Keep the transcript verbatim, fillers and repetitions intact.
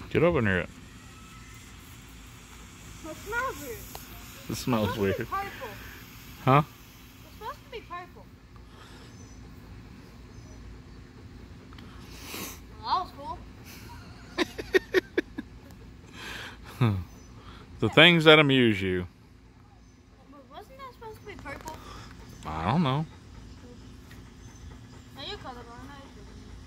Get over near it. It smells weird. It smells It's weird. purple. Huh? It's supposed to be purple. Well, that was cool. The things that amuse you. But wasn't that supposed to be purple? I don't know. Are you colorblind?